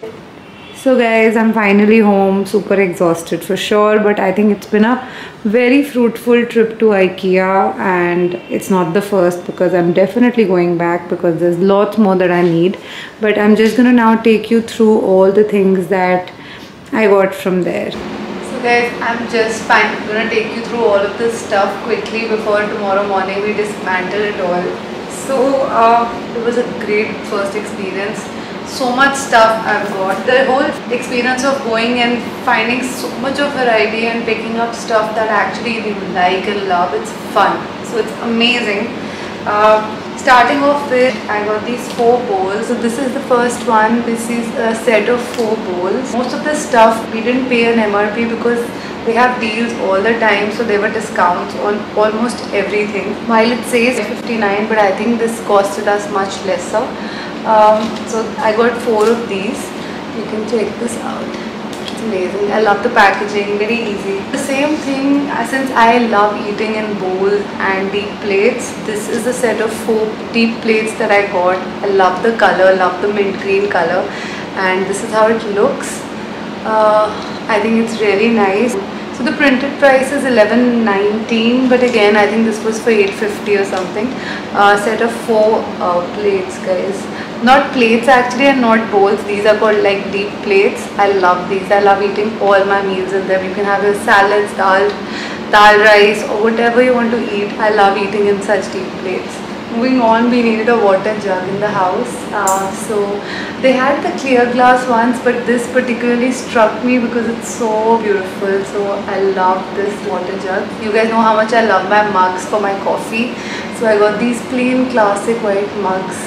So guys, I'm finally home, super exhausted for sure, but I think it's been a very fruitful trip to IKEA, and it's not the first because I'm definitely going back because there's lots more that I need. But I'm just gonna now take you through all the things that I got from there. So guys, I'm just gonna take you through all of this stuff quickly before tomorrow morning we dismantle it all. So it was a great first experience. So much stuff I've got. The whole experience of going and finding so much of variety and picking up stuff that actually you like and love, it's fun. So it's amazing. Starting off with, I got these 4 bowls. So this is the first one. This is a set of 4 bowls. Most of the stuff we didn't pay an MRP because they have deals all the time, so there were discounts on almost everything. While it says 59, but I think this costed us much lesser. So I got 4 of these. You can check this out. It's amazing. I love the packaging, very easy. The same thing, since I love eating in bowls and deep plates, this is a set of 4 deep plates that I got. I love the color, love the mint green color, and this is how it looks. I think it's really nice. So the printed price is 11.19, but again I think this was for 8.50 or something. Set of 4 plates, guys. Not plates actually, and not bowls. These are called like deep plates. I love these. I love eating all my meals in them. You can have your salads, dal rice, or whatever you want to eat. I love eating in such deep plates. Moving on, we needed a water jug in the house. So they had the clear glass ones, but this particularly struck me because it's so beautiful. So I love this water jug. You guys know how much I love my mugs for my coffee. So I got these plain classic white mugs.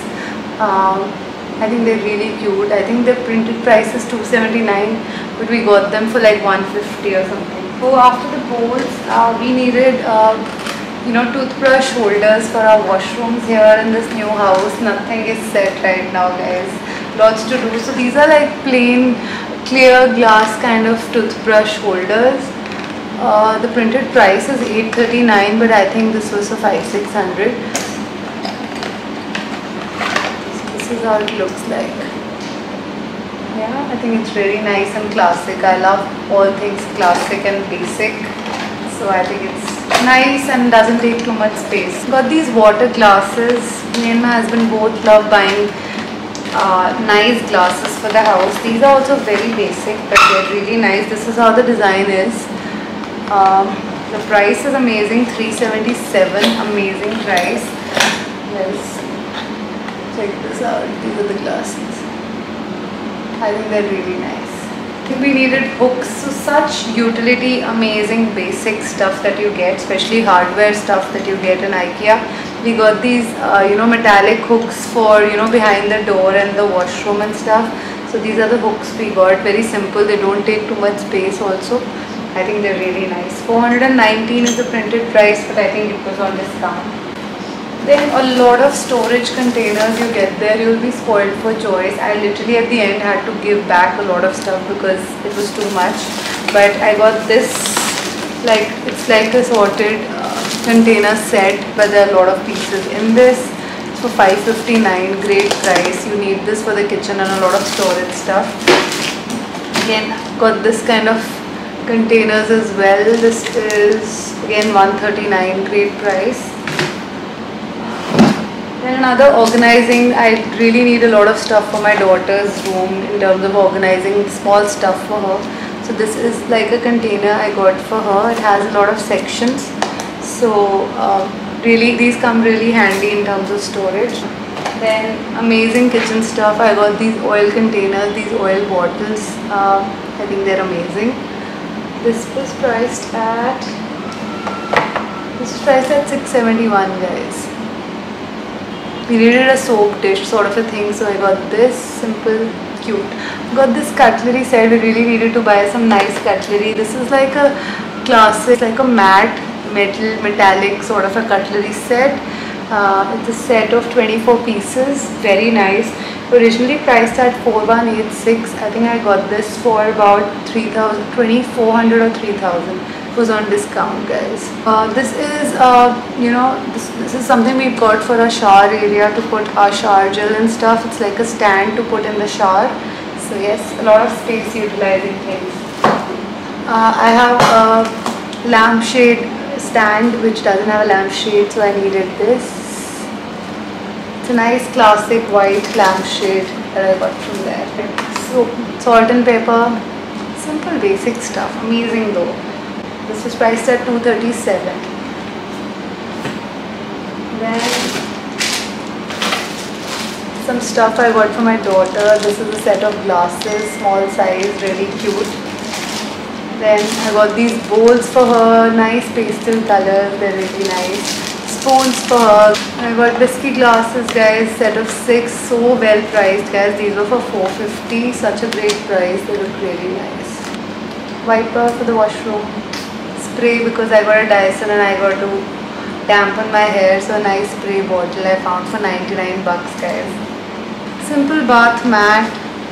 I think they're really cute. I think the printed price is $2.79, but we got them for like $1.50 or something. So after the bowls, we needed toothbrush holders for our washrooms here in this new house. Nothing is set right now, guys. Lots to do. So these are like plain clear glass kind of toothbrush holders. The printed price is $8.39, but I think this was for $500-600. This is how it looks like. Yeah, I think it's really nice and classic. I love all things classic and basic, so I think it's nice and doesn't take too much space. Got these water glasses. Me and my husband both love buying nice glasses for the house. These are also very basic, but they're really nice. This is how the design is. The price is amazing, $377. Amazing price. Yes. Check this out. These are the glasses. I think they're really nice. I think we needed hooks. So such utility, amazing basic stuff that you get, especially hardware stuff that you get in IKEA. We got these metallic hooks for behind the door and the washroom and stuff. So these are the hooks we got. Very simple. They don't take too much space also. I think they're really nice. $419 is the printed price, but I think it was on discount. Then a lot of storage containers you get there. You'll be spoiled for choice. I literally at the end had to give back a lot of stuff because it was too much. But I got this, it's like a sorted container set, but there are a lot of pieces in this. It's for $5.59. Great price. You need this for the kitchen and a lot of storage stuff. Again, got this kind of containers as well. This is again $139. Great price. And another organizing, I really need a lot of stuff for my daughter's room in terms of organizing small stuff for her. So this is like a container I got for her. It has a lot of sections. So really these come really handy in terms of storage. Then amazing kitchen stuff. I got these oil containers, these oil bottles. I think they're amazing. This was priced at $671, guys. We needed a soap dish sort of a thing, so I got this simple, cute. Got this cutlery set. We really needed to buy some nice cutlery. This is like a classic, like a matte metallic sort of a cutlery set. It's a set of 24 pieces. Very nice. Originally priced at $4,186. I think I got this for about $2,400 or $3,000. Was on discount, guys. This is this is something we got for our shower area to put our shower gel and stuff. It's like a stand to put in the shower. So yes, a lot of space utilizing things. I have a lampshade stand which doesn't have a lampshade, so I needed this. It's a nice classic white lampshade that I got from there. So salt and pepper, simple basic stuff. Amazing though. This was priced at $237. Then some stuff I got for my daughter. This is a set of glasses, small size, really cute. Then I got these bowls for her, nice pastel colors, they're really nice. Spoons for her. I got whiskey glasses, guys, set of 6, so well priced, guys. These were for $450, such a great price, they look really nice. Wiper for the washroom. Spray because I got a Dyson and I got to dampen my hair, so a nice spray bottle I found for 99 bucks, guys. Simple bath mat.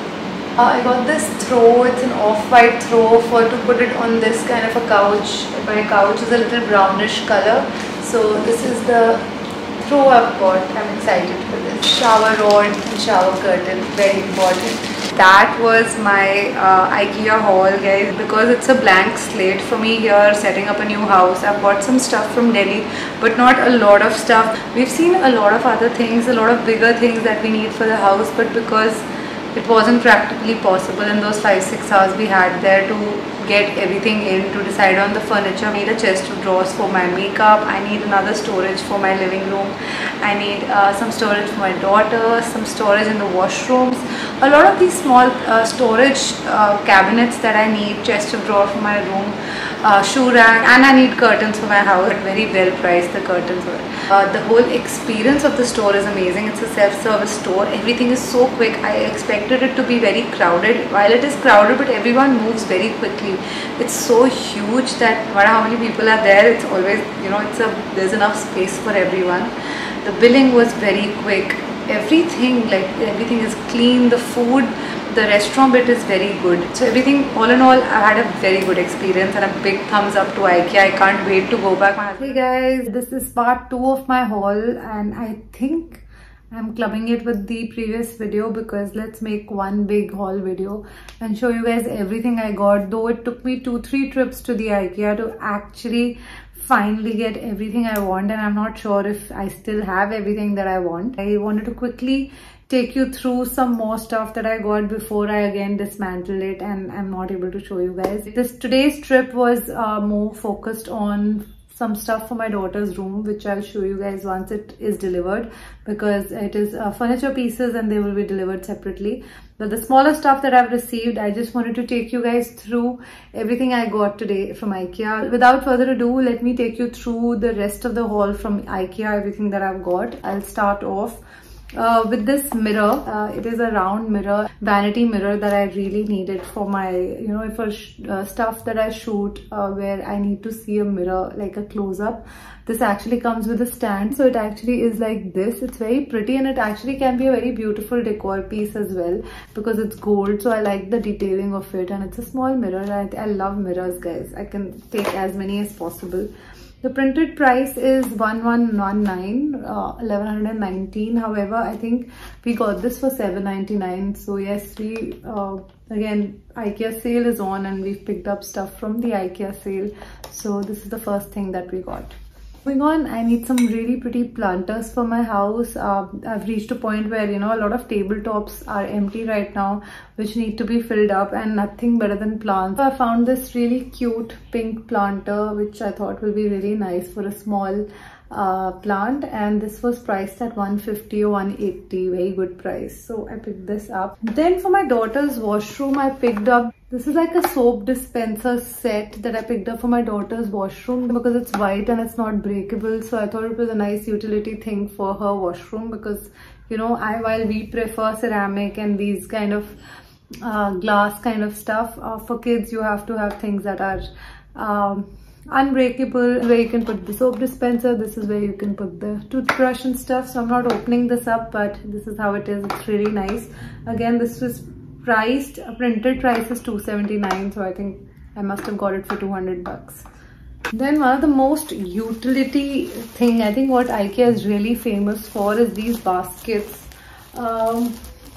I got this throw, it's an off-white throw to put it on this kind of a couch. My couch is a little brownish color, so this is the throw I've got. I'm excited for this. Shower rod and shower curtain, very important. That was my IKEA haul, guys, because it's a blank slate for me here, setting up a new house. I've bought some stuff from Delhi, but not a lot of stuff. We've seen a lot of other things, a lot of bigger things that we need for the house, but because it wasn't practically possible in those 5-6 hours we had there to get everything in, to decide on the furniture. I need a chest of drawers for my makeup. I need another storage for my living room. I need some storage for my daughter, some storage in the washrooms. A lot of these small storage cabinets that I need, chest of drawer for my room, shoe rack, and I need curtains for my house. Very well priced the curtains were. The whole experience of the store is amazing. It's a self-service store. Everything is so quick. I expected it to be very crowded. While it is crowded, but everyone moves very quickly. It's so huge that no matter how many people are there, it's always, you know, there's enough space for everyone. The billing was very quick. Everything is clean. The food, the restaurant bit is very good. So everything, all in all, I had a very good experience and a big thumbs up to IKEA. I can't wait to go back. Hey guys, this is part 2 of my haul, and I think I'm clubbing it with the previous video because let's make one big haul video and show you guys everything I got. Though it took me 2-3 trips to the IKEA to actually finally get everything I want, and I'm not sure if I still have everything that I want. I wanted to quickly take you through some more stuff that I got before I again dismantle it, and I'm not able to show you guys. Today's trip was more focused on some stuff for my daughter's room, which I'll show you guys once it is delivered, because it is furniture pieces and they will be delivered separately. But the smaller stuff that I've received, I just wanted to take you guys through everything I got today from IKEA. Without further ado, let me take you through the rest of the haul from IKEA, everything that I've got. I'll start off with this mirror. It is a round mirror, vanity mirror that I really needed for my, you know, for stuff that I shoot where I need to see a mirror, like a close-up. This actually comes with a stand, so it actually is like this. It's very pretty, and it actually can be a very beautiful decor piece as well because it's gold, so I like the detailing of it. And it's a small mirror. I love mirrors, guys. I can take as many as possible. The printed price is 1119. However, I think we got this for $7.99. So yes, we again, IKEA sale is on and we've picked up stuff from the IKEA sale. So this is the first thing that we got. Moving on, I need some really pretty planters for my house. I've reached a point where, you know, a lot of tabletops are empty right now, which need to be filled up, and nothing better than plants. So I found this really cute pink planter, which I thought will be really nice for a small plant, and this was priced at $150 or $180. Very good price, so I picked this up. Then for my daughter's washroom, I picked up, this is like a soap dispenser set that I picked up for my daughter's washroom because it's white and it's not breakable. So I thought it was a nice utility thing for her washroom because, you know, while we prefer ceramic and these kind of glass kind of stuff, for kids you have to have things that are unbreakable, where you can put the soap dispenser. This is where you can put the toothbrush and stuff. So I'm not opening this up, but this is how it is. It's really nice. Again, this was priced, printed price is $279, so I think I must have got it for 200 bucks. Then one of the most utility thing, I think what IKEA is really famous for is these baskets.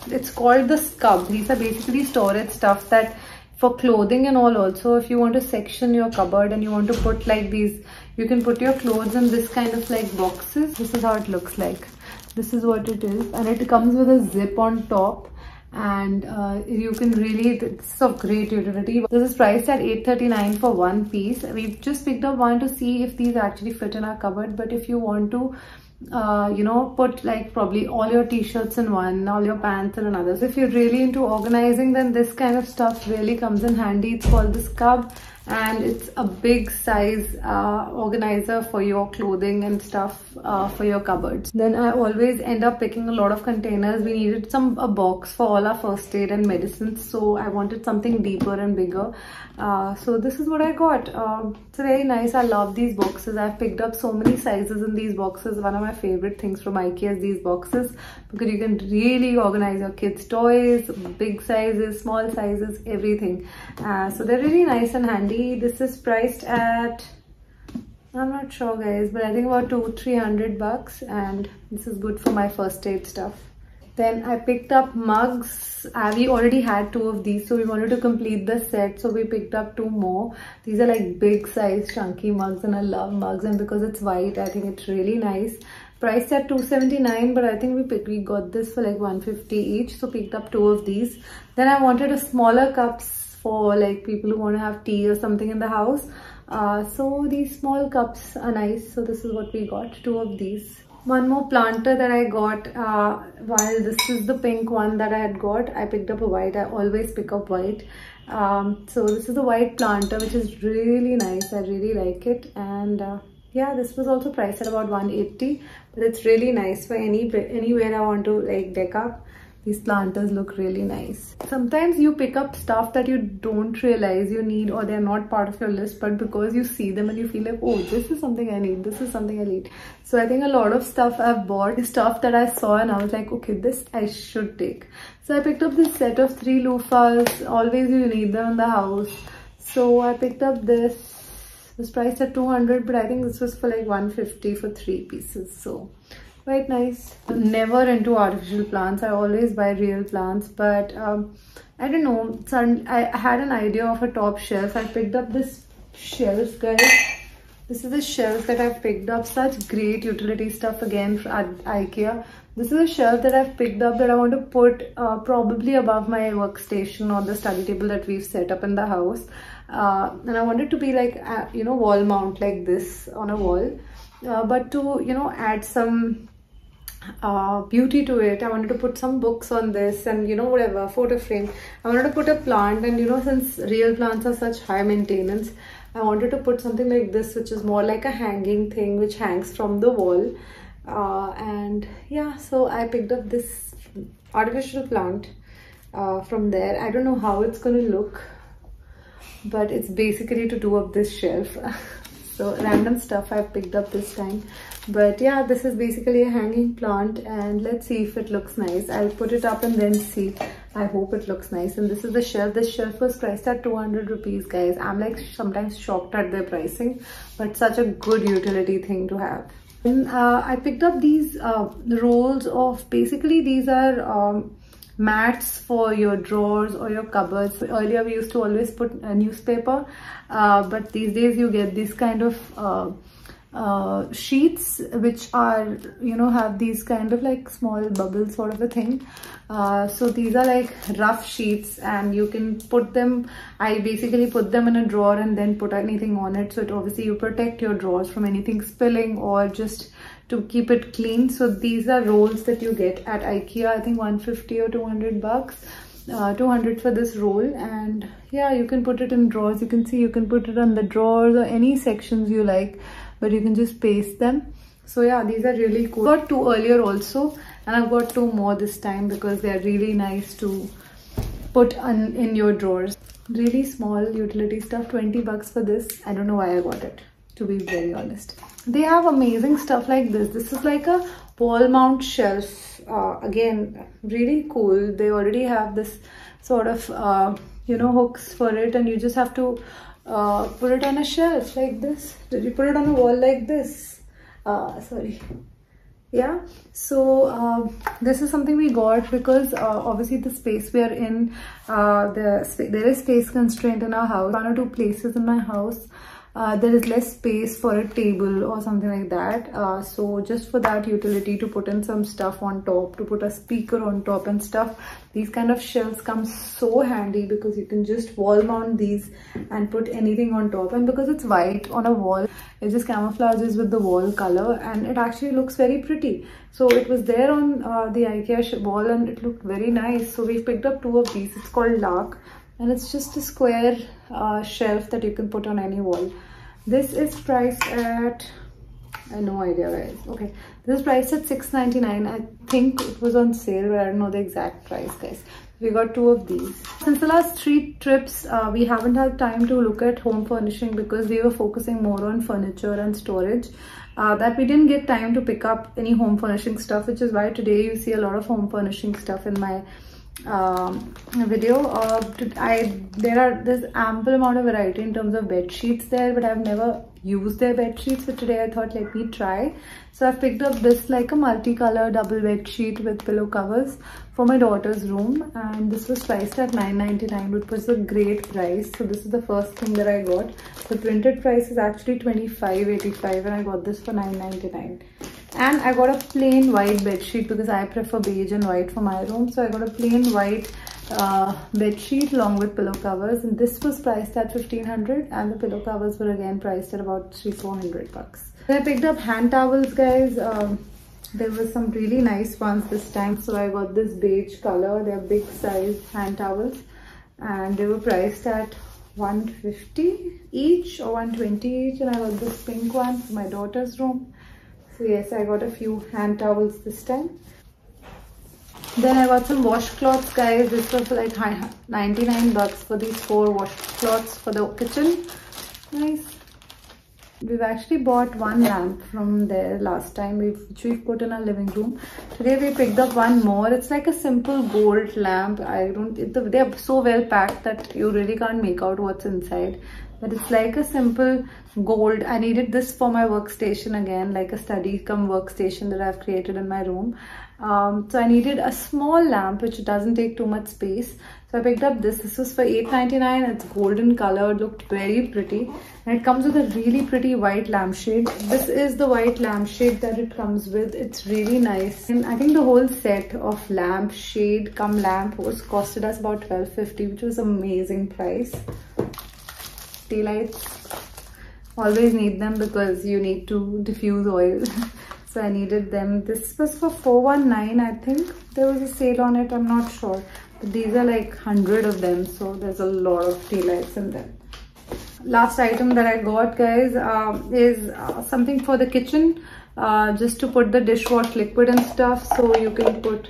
It's called the Scub. These are basically storage stuff that for clothing and all. Also, if you want to section your cupboard and you want to put like these, you can put your clothes in this kind of like boxes. This is how it looks like. This is what it is, and it comes with a zip on top, and you can really, it's of great utility. This is priced at $8.39 for one piece. We've just picked up one to see if these actually fit in our cupboard, but if you want to you know, put like probably all your t-shirts in one, all your pants in another. So if you're really into organizing, then this kind of stuff really comes in handy. It's called the Scub, and it's a big size organizer for your clothing and stuff for your cupboards. Then I always end up picking a lot of containers. We needed a box for all our first aid and medicines, so I wanted something deeper and bigger. So this is what I got. It's very nice. I love these boxes. I've picked up so many sizes in these boxes. One of my favorite things from IKEA is these boxes, because you can really organize your kids' toys, big sizes, small sizes, everything. So they're really nice and handy. This is priced at, I'm not sure guys, but I think about $200-300 bucks, and this is good for my first aid stuff. Then I picked up mugs. We already had 2 of these, so we wanted to complete the set, so we picked up 2 more. These are like big size chunky mugs, and I love mugs, and because it's white, I think it's really nice. Priced at $279, but I think we got this for like $150 each, so picked up 2 of these. Then I wanted a smaller cups for like people who want to have tea or something in the house. So these small cups are nice, so this is what we got, 2 of these. One more planter that I got, while this is the pink one that I had got, I picked up a white. I always pick up white. So this is the white planter, which is really nice. I really like it. And yeah, this was also priced at about $180, but it's really nice for anywhere I want to like deck up. These planters look really nice. Sometimes you pick up stuff that you don't realize you need, or they're not part of your list, but because you see them and you feel like, oh, this is something I need, this is something I need. So I think a lot of stuff I've bought is stuff that I saw and I was like, okay, this I should take. So I picked up this set of 3 loofahs. Always you need them in the house. So I picked up this. It was priced at $200, but I think this was for like $150 for 3 pieces. So quite nice. Never into artificial plants. I always buy real plants, but I don't know. I had an idea of a top shelf. I picked up this shelf, guys. This is a shelf that I've picked up. Such great utility stuff again at IKEA. This is a shelf that I've picked up that I want to put probably above my workstation or the study table that we've set up in the house. And I want it to be like, you know, wall mount like this on a wall. But to, you know, add some beauty to it, I wanted to put some books on this, and you know, whatever, photo frame. I wanted to put a plant, and you know, since real plants are such high maintenance, I wanted to put something like this, which is more like a hanging thing which hangs from the wall. And yeah, so I picked up this artificial plant from there. I don't know how it's gonna look, but it's basically to do up this shelf. So random stuff I've picked up this time. But yeah, this is basically a hanging plant, and let's see if it looks nice. I'll put it up and then see. I hope it looks nice. And this is the shelf. This shelf was priced at 200 rupees, guys. I'm like sometimes shocked at their pricing, but such a good utility thing to have. And I picked up these rolls of, basically these are mats for your drawers or your cupboards. Earlier we used to always put a newspaper, but these days you get this kind of sheets which are, you know, have these kind of like small bubbles sort of a thing. So these are like rough sheets, and you can put them, I basically put them in a drawer and then put anything on it. So it obviously you protect your drawers from anything spilling or just to keep it clean. So these are rolls that you get at IKEA. I think 150 or 200 bucks. 200 for this roll, and yeah, you can put it in drawers. You can see you can put it on the drawers or any sections you like, but you can just paste them. So yeah, these are really cool. I got 2 earlier also, and I've got 2 more this time because they're really nice to put in your drawers. Really small utility stuff. 20 bucks for this. I don't know why I got it, to be very honest. They have amazing stuff like this. This is like a wall mount shelf. Again, really cool. They already have this sort of you know, hooks for it, and you just have to put it on a shelf like this. You put it on a wall like this. Sorry, Yeah, so this is something we got because obviously the space we are in, there is space constraint in our house. One or two places in my house, there is less space for a table or something like that. So just for that utility to put in some stuff on top, to put a speaker on top and stuff, these kind of shelves come so handy because you can just wall mount these and put anything on top. And because it's white on a wall, it just camouflages with the wall color and it actually looks very pretty. So it was there on the IKEA wall and it looked very nice. So we picked up two of these. It's called Lark and it's just a square shelf that you can put on any wall. This is priced at, I have no idea guys. Okay, this is priced at $6.99. I think it was on sale, but I don't know the exact price guys. We got two of these. Since the last 3 trips, we haven't had time to look at home furnishing because we were focusing more on furniture and storage. That we didn't get time to pick up any home furnishing stuff, which is why today you see a lot of home furnishing stuff in my video. There's ample amount of variety in terms of bed sheets there, but I've never used their bed sheets. So today I thought let me try. So I've picked up this like a multicolor double bed sheet with pillow covers for my daughter's room, and this was priced at $9.99, which was a great price. So this is the first thing that I got. The printed price is actually $25.85 and I got this for $9.99. And I got a plain white bed sheet because I prefer beige and white for my room. So I got a plain white bed sheet along with pillow covers, and this was priced at $1,500 and the pillow covers were again priced at about $300-400 bucks. Then I picked up hand towels guys. There were some really nice ones this time. So I got this beige color. They're big size hand towels and they were priced at $150 each or $120 each, and I got this pink one for my daughter's room. So yes, I got a few hand towels this time. Then I got some washcloths guys. This was like 99 bucks for these 4 washcloths for the kitchen. Nice. We've actually bought one lamp from there last time, which we've put in our living room. Today we picked up one more. It's like a simple gold lamp. They're so well packed that you really can't make out what's inside. But it's like a simple gold. I needed this for my workstation again, like a study cum workstation that I've created in my room. So I needed a small lamp which doesn't take too much space. So I picked up this. This was for $8.99. It's golden colored, looked very pretty. And it comes with a really pretty white lampshade. This is the white lampshade that it comes with. It's really nice. And I think the whole set of lampshade cum lamp was costed us about $12.50, which was amazing price. Tea lights, always need them because you need to diffuse oil. So I needed them. This was for $419. I think there was a sale on it, I'm not sure, but these are like 100 of them, so there's a lot of tea lights in them. Last item that I got guys is something for the kitchen, just to put the dishwash liquid and stuff. So you can put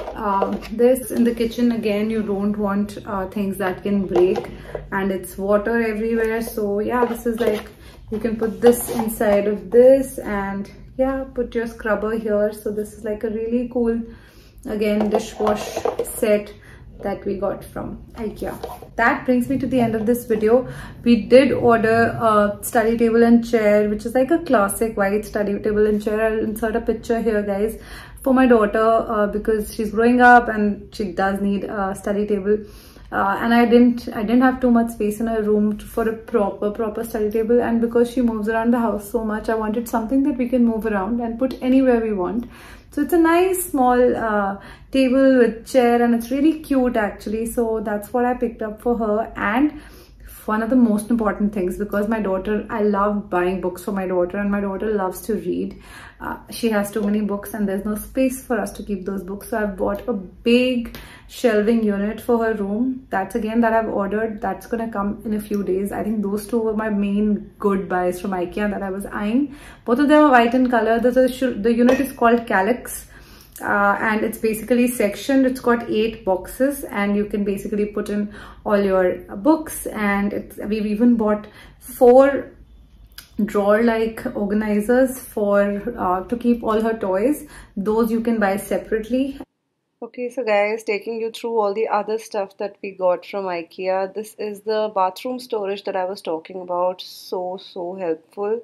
this in the kitchen. Again, you don't want things that can break, and it's water everywhere. So yeah, this is like, you can put this inside of this and yeah, put your scrubber here. So this is like a really cool, again, dishwash set that we got from IKEA. That brings me to the end of this video. We did order a study table and chair, which is like a classic white study table and chair. I'll insert a picture here guys, for my daughter because she's growing up and she does need a study table. And I didn't have too much space in her room for a proper study table, and because she moves around the house so much, I wanted something that we can move around and put anywhere we want. So it's a nice small table with chair, and it's really cute actually. So that's what I picked up for her. And one of the most important things, because my daughter, I love buying books for my daughter, and my daughter loves to read. She has too many books and there's no space for us to keep those books. So I've bought a big shelving unit for her room. That's again that I've ordered. That's gonna come in a few days. I think those two were my main good buys from IKEA that I was eyeing. Both of them are white in color. The unit is called Calyx. And it's basically sectioned. It's got 8 boxes and you can basically put in all your books, and we've even bought 4 drawer-like organizers for to keep all her toys. Those you can buy separately. Okay, so guys, taking you through all the other stuff that we got from IKEA. This is the bathroom storage that I was talking about. So helpful.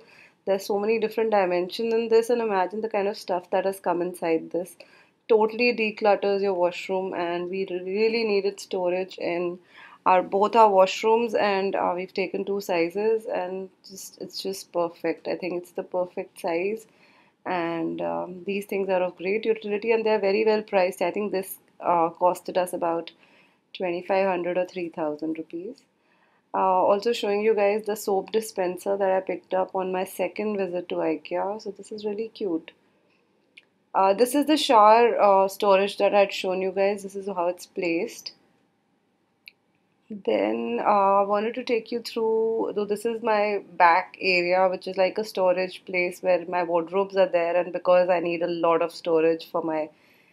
There's so many different dimensions in this, and imagine the kind of stuff that has come inside this. Totally declutters your washroom, and we really needed storage in our both our washrooms, and we've taken two sizes, and it's just perfect. I think it's the perfect size, and these things are of great utility, and they're very well priced. I think this costed us about 2500 or 3000 rupees. Also showing you guys the soap dispenser that I picked up on my second visit to IKEA. So this is really cute. This is the shower storage that I had shown you guys. This is how it's placed. Then I wanted to take you through, though this is my back area, which is like a storage place where my wardrobes are there, and because I need a lot of storage for my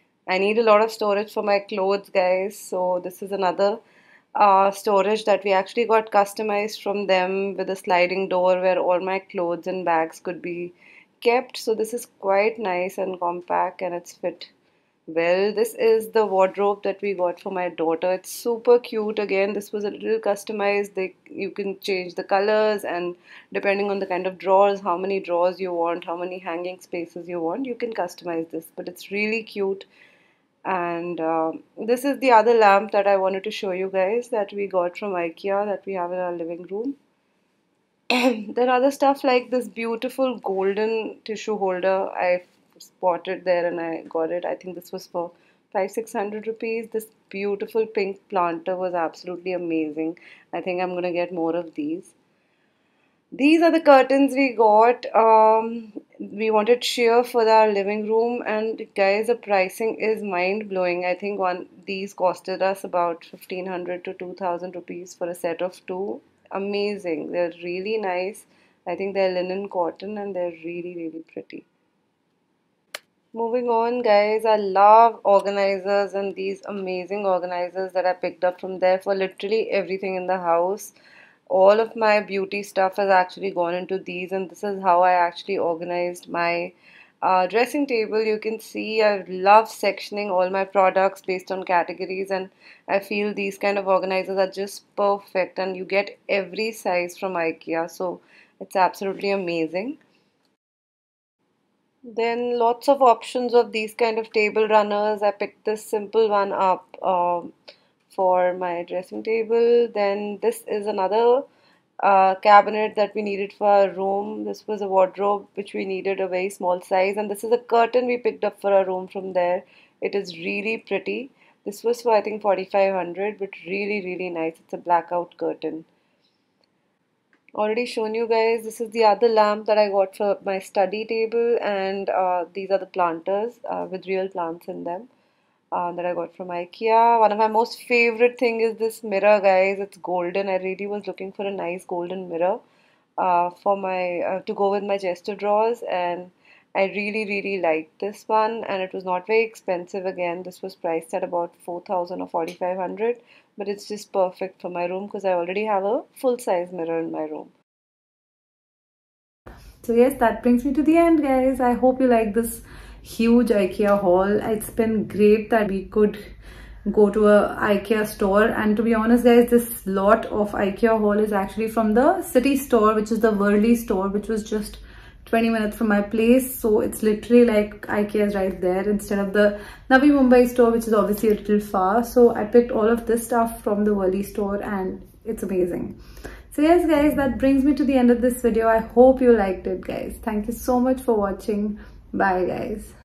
clothes, guys. So this is another storage that we actually got customized from them with a sliding door where all my clothes and bags could be kept. So this is quite nice and compact, and it's fit well. This is the wardrobe that we got for my daughter. It's super cute. Again, this was a little customized. You can change the colors, and depending on the kind of drawers, how many drawers you want, how many hanging spaces you want, you can customize this. But it's really cute. And this is the other lamp that I wanted to show you guys that we got from IKEA that we have in our living room. There are other stuff like this beautiful golden tissue holder I spotted there, and I got it. I think this was for 500-600 rupees. This beautiful pink planter was absolutely amazing. I think I'm gonna get more of these. These are the curtains we got. We wanted sheer for our living room, and guys, the pricing is mind blowing. I think these costed us about 1500 to 2000 rupees for a set of two. Amazing. They're really nice. I think they're linen cotton, and they're really pretty. Moving on, guys, I love organizers, and these amazing organizers that I picked up from there for literally everything in the house. All of my beauty stuff has actually gone into these, and this is how I actually organized my dressing table. You can see I love sectioning all my products based on categories, and I feel these kind of organizers are just perfect, and you get every size from IKEA, so it's absolutely amazing. Then lots of options of these kind of table runners. I picked this simple one up for my dressing table. Then this is another cabinet that we needed for our room. This was a wardrobe which we needed a very small size, and this is a curtain we picked up for our room from there. It is really pretty. This was for I think 4500, but really nice. It's a blackout curtain. Already shown you guys, this is the other lamp that I got for my study table, and these are the planters with real plants in them that I got from IKEA. One of my most favorite thing is this mirror, guys. It's golden. I really was looking for a nice golden mirror for my to go with my gesture drawers, and I really liked this one, and it was not very expensive. Again, this was priced at about 4000 or 4500, but it's just perfect for my room because I already have a full-size mirror in my room. So yes, that brings me to the end, guys. I hope you like this huge IKEA haul. It's been great that we could go to a IKEA store, and to be honest, guys, this lot of IKEA haul is actually from the city store, which is the Worli store, which was just 20 minutes from my place. So it's literally like IKEA is right there instead of the Navi Mumbai store, which is obviously a little far. So I picked all of this stuff from the Worli store, and it's amazing. So yes, guys, that brings me to the end of this video. I hope you liked it, guys. Thank you so much for watching. Bye, guys.